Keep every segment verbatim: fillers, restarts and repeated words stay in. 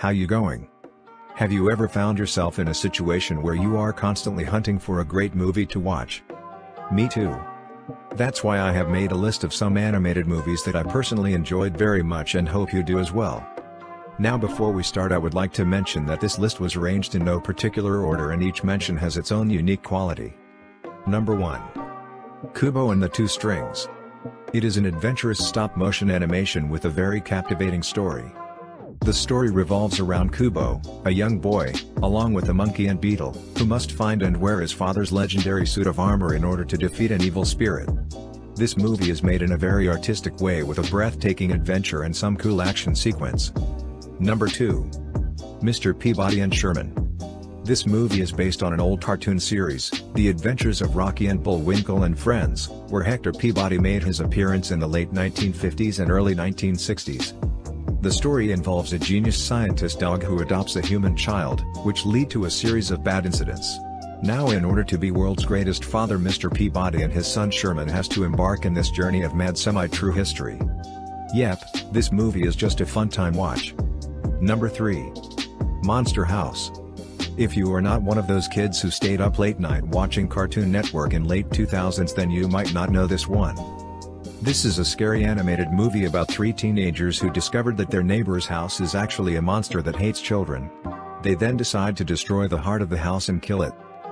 How you going? Have you ever found yourself in a situation where you are constantly hunting for a great movie to watch? Me too. That's why I have made a list of some animated movies that I personally enjoyed very much and hope you do as well. Now before we start, I would like to mention that this list was arranged in no particular order and each mention has its own unique quality. Number one. Kubo and the Two Strings. It is an adventurous stop-motion animation with a very captivating story. The story revolves around Kubo, a young boy, along with a monkey and beetle, who must find and wear his father's legendary suit of armor in order to defeat an evil spirit. This movie is made in a very artistic way with a breathtaking adventure and some cool action sequence. Number two. Mister Peabody and Sherman. This movie is based on an old cartoon series, The Adventures of Rocky and Bullwinkle and Friends, where Hector Peabody made his appearance in the late nineteen fifties and early nineteen sixties. The story involves a genius scientist dog who adopts a human child, which lead to a series of bad incidents. Now in order to be world's greatest father, Mister Peabody and his son Sherman has to embark in this journey of mad semi-true history. Yep, this movie is just a fun time watch. Number three. Monster House. If you are not one of those kids who stayed up late night watching Cartoon Network in late two thousands, then you might not know this one. This is a scary animated movie about three teenagers who discovered that their neighbor's house is actually a monster that hates children. They then decide to destroy the heart of the house and kill it.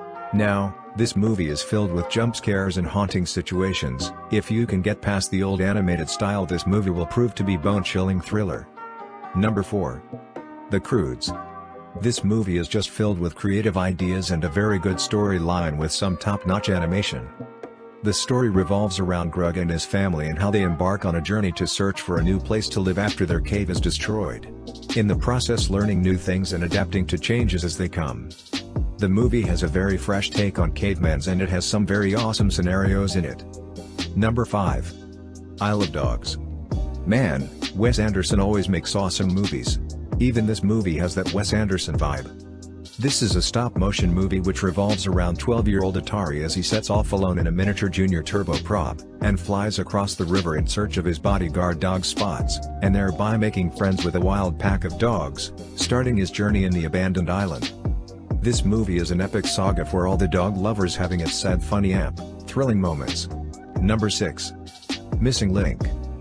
Now, this movie is filled with jump scares and haunting situations. If you can get past the old animated style, this movie will prove to be bone-chilling thriller. Number four. The Croods. This movie is just filled with creative ideas and a very good storyline with some top-notch animation. The story revolves around Grug and his family and how they embark on a journey to search for a new place to live after their cave is destroyed. In the process, learning new things and adapting to changes as they come. The movie has a very fresh take on cavemans and it has some very awesome scenarios in it. Number five. Isle of Dogs. Man, Wes Anderson always makes awesome movies. Even this movie has that Wes Anderson vibe. This is a stop-motion movie which revolves around twelve-year-old Atari as he sets off alone in a miniature Junior turboprop, and flies across the river in search of his bodyguard dog Spots, and thereby making friends with a wild pack of dogs, starting his journey in the abandoned island. This movie is an epic saga for all the dog lovers, having its sad funny amp, thrilling moments. Number six. Missing Link.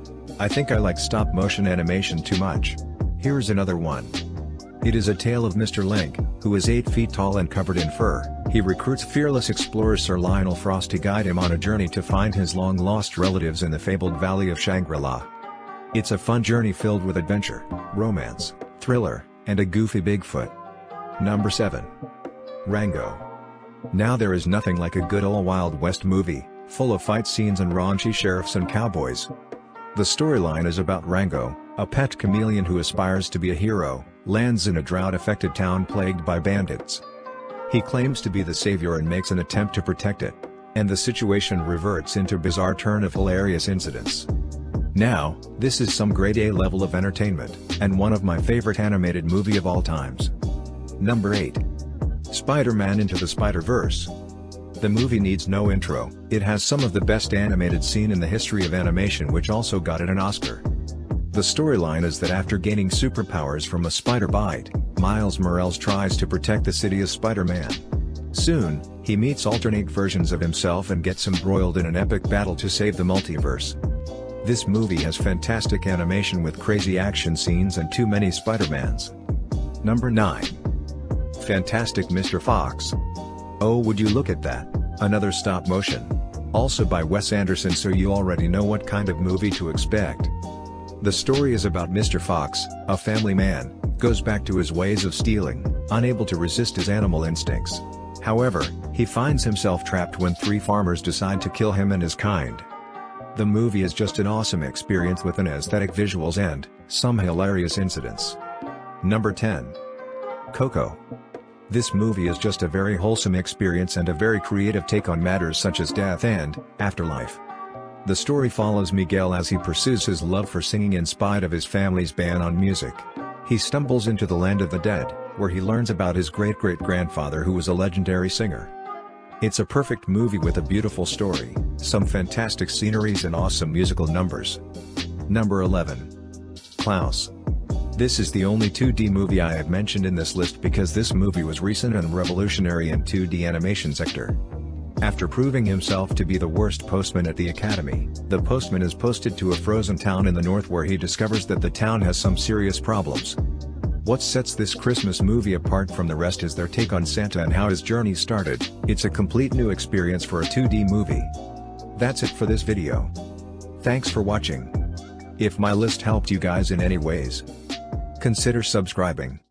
I think I like stop-motion animation too much. Here's another one. It is a tale of Mister Link, who is eight feet tall and covered in fur. He recruits fearless explorer Sir Lionel Frost to guide him on a journey to find his long-lost relatives in the fabled Valley of Shangri-La. It's a fun journey filled with adventure, romance, thriller, and a goofy Bigfoot. Number seven. Rango. Now there is nothing like a good old Wild West movie, full of fight scenes and raunchy sheriffs and cowboys. The storyline is about Rango, a pet chameleon who aspires to be a hero, lands in a drought-affected town plagued by bandits. He claims to be the savior and makes an attempt to protect it. And the situation reverts into a bizarre turn of hilarious incidents. Now, this is some grade A level of entertainment, and one of my favorite animated movie of all times. Number eight. Spider-Man Into the Spider-Verse. The movie needs no intro, it has some of the best animated scene in the history of animation, which also got it an Oscar. The storyline is that after gaining superpowers from a spider bite, Miles Morales tries to protect the city of Spider-Man. Soon, he meets alternate versions of himself and gets embroiled in an epic battle to save the multiverse. This movie has fantastic animation with crazy action scenes and too many Spider-Mans. Number nine. Fantastic Mister Fox. Oh, would you look at that, another stop motion. Also by Wes Anderson, so you already know what kind of movie to expect. The story is about Mister Fox, a family man, goes back to his ways of stealing, unable to resist his animal instincts. However, he finds himself trapped when three farmers decide to kill him and his kind. The movie is just an awesome experience with an aesthetic visuals and some hilarious incidents. Number ten. Coco. This movie is just a very wholesome experience and a very creative take on matters such as death and afterlife. The story follows Miguel as he pursues his love for singing in spite of his family's ban on music. He stumbles into the land of the dead, where he learns about his great-great-grandfather who was a legendary singer. It's a perfect movie with a beautiful story, some fantastic sceneries and awesome musical numbers. Number eleven. Klaus. This is the only two D movie I have mentioned in this list because this movie was recent and revolutionary in two D animation sector. After proving himself to be the worst postman at the academy, the postman is posted to a frozen town in the north where he discovers that the town has some serious problems. What sets this Christmas movie apart from the rest is their take on Santa and how his journey started. It's a complete new experience for a two D movie. That's it for this video. Thanks for watching. If my list helped you guys in any ways, consider subscribing.